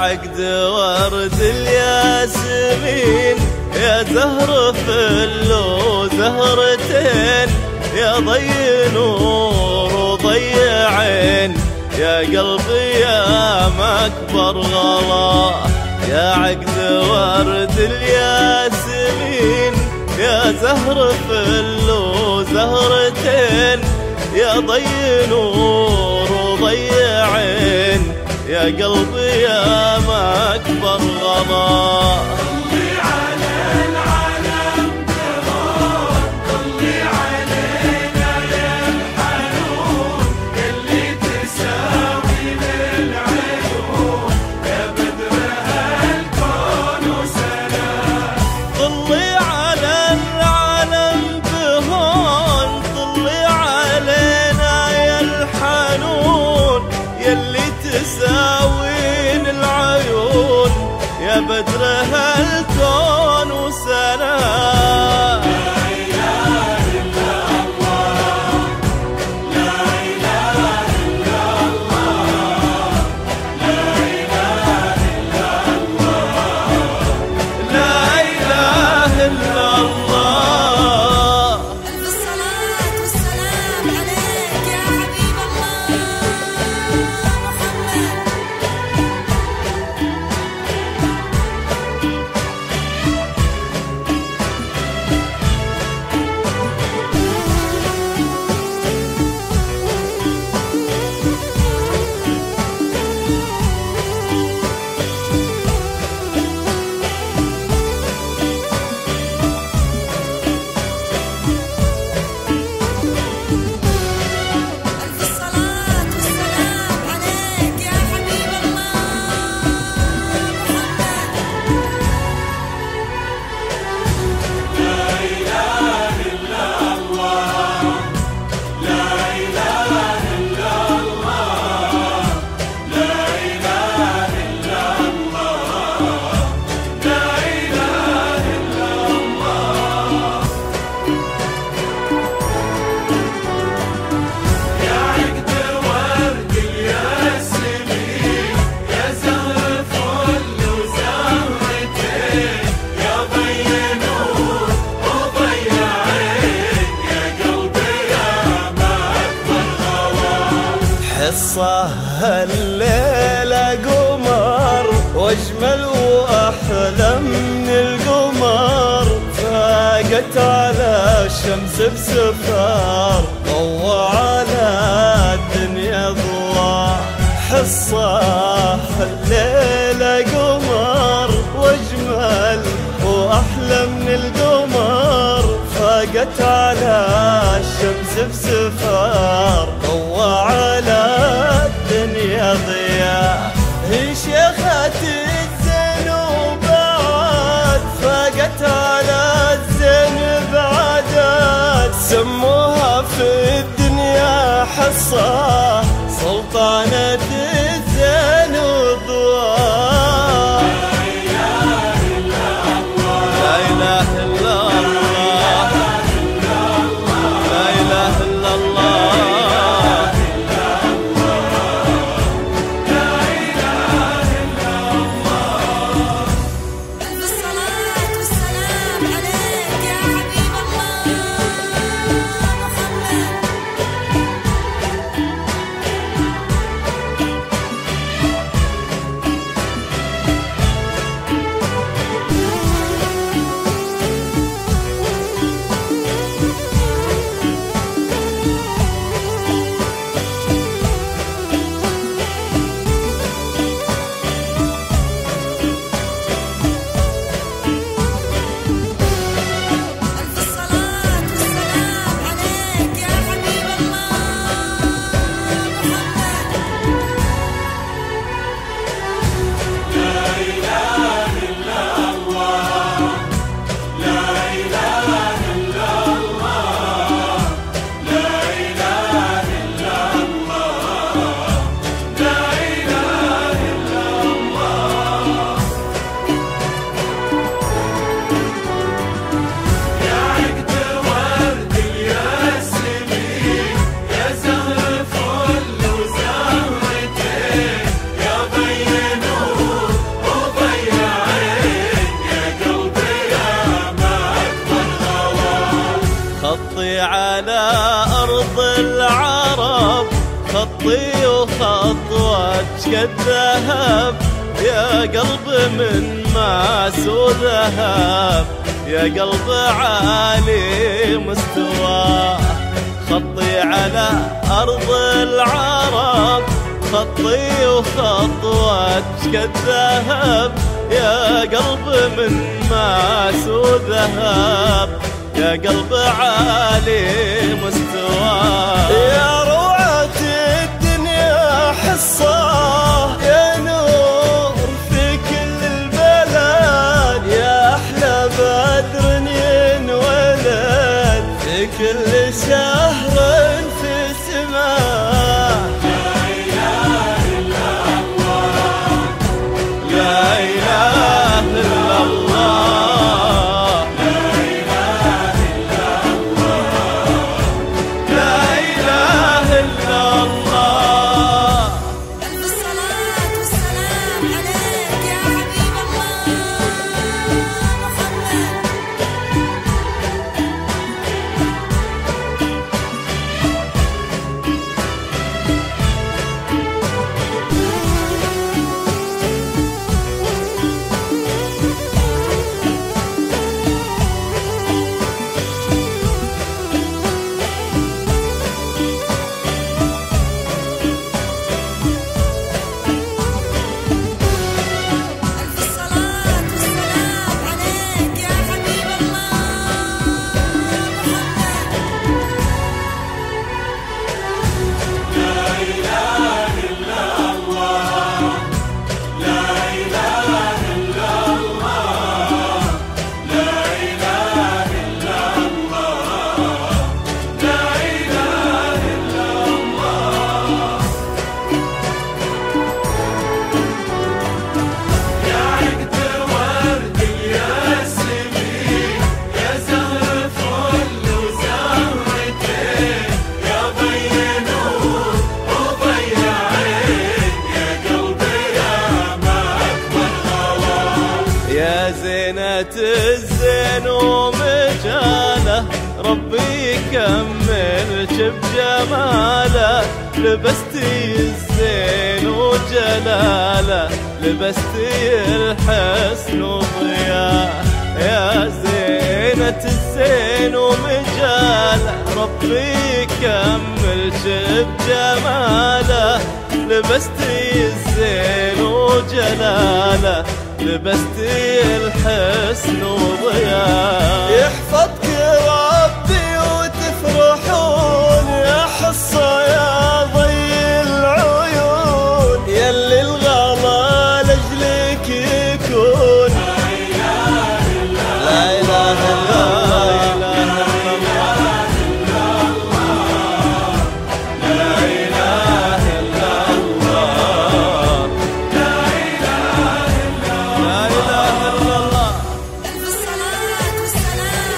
عقد ورد الياسمين، يا زهر فل وزهرتين، يا ضي نور وضي عين، يا قلبي يا مكبر غلا. يا عقد ورد الياسمين، يا زهر فل وزهرتين، يا ضي نور وضي عين، يا قلبي يا مكبر غلا. طلي على العالم تهون، طلي علينا يا الحنون، اللي تساوي للعيون، يا بدر هالكون وسلام. طلي على العالم تهون، طلي علينا يا الحنون، يلي تساوين العيون، يا بدر هالكون وسلام. لا إله إلا الله، لا إله إلا الله، لا إله إلا الله، لا إله إلا الله. ألف الصلاة والسلام عليك يا حبيب الله محمد. ألف الصلاة والسلام عليك يا حبيب الله محمد. لا إله إلا الله، لا إله إلا الله، لا إله إلا الله، لا إله إلا الله. يا عقد ورد الياسمين، يا زهر فل وزهرتين، يا ضي نور وضي عين، يا قلبي يا مكبر غلا. حصة هالليلة قمر، واجمل واحلى من القمر، فاقت على الشمس بسفار، ضوى على الدنيا ضواء. حصة هالليلة قمر، واجمل واحلى من القمر، فاقت على الشمس بسفار، ضوى على الدنيا ضياء. هي شيخة الزين وبعد، فاقت على الزين بعدد، سموها في الدنيا حصة، سلطانة الزين والضواء. لا إله إلا الله، لا إله إلا الله، لا إله إلا الله. ألف الصلاة والسلام عليك يا حبيب الله محمد. خطي وخطوتك كالذهب يا قلب من ماس وذهب، يا قلب عالي مستوى. خطي على أرض العرب، خطي وخطوتك كالذهب يا قلب من ماس وذهب، يا قلب عالي مستوى. يا روعة الدنيا حصة، يا نور في كل البلد، يا أحلى بدر ينولد في كل شهر في سماه. لا إله إلا الله، لا إله إلا الله، لا إله إلا الله، لا إله إلا الله. ألف الصلاة والسلام عليك يا حبيب الله محمد. ألف الصلاة والسلام عليك يا حبيب الله محمد. لا إله إلا الله، لا إله إلا الله، لا إله إلا الله، لا إله إلا الله. يا عقد ورد الياسمين، يا زهر فل وزهرتين، يا ضي نور وضي عين، يا قلبي يا ما أكبر غوام. يا زينة الزين ومجاله، ربي يكملك بجماله. لبستي الزين وجلاله، لبستي الحسن وضياء. يا زينة الزين ومجاله، ربي يكملك بجماله. لبستي الزين وجلاله، لبستي الحسن وضياء. يحفظك ربي وتفرحون، يا حصة يا ضي العيون، يلي الغلا لجلك يكون. لا إله إلا الله، لا إله إلا الله، لا إله إلا الله، لا إله إلا الله. ألف الصلاة والسلام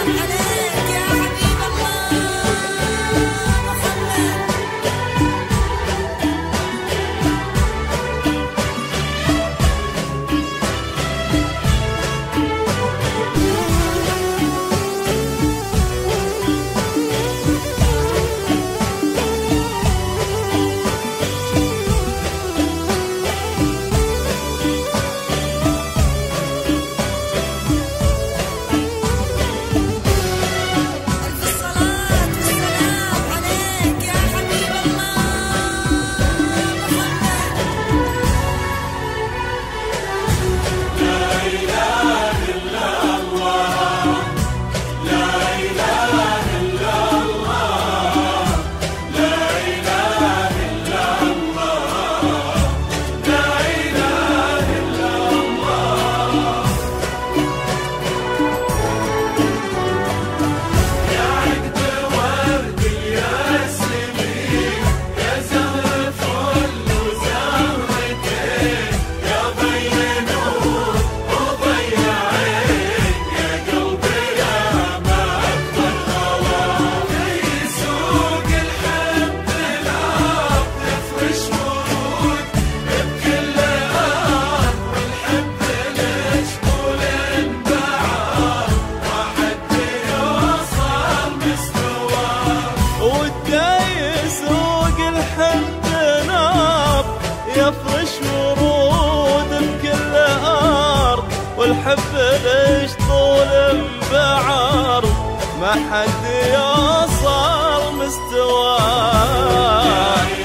والحب ليش طول بعرض ما حد يوصل مستواه.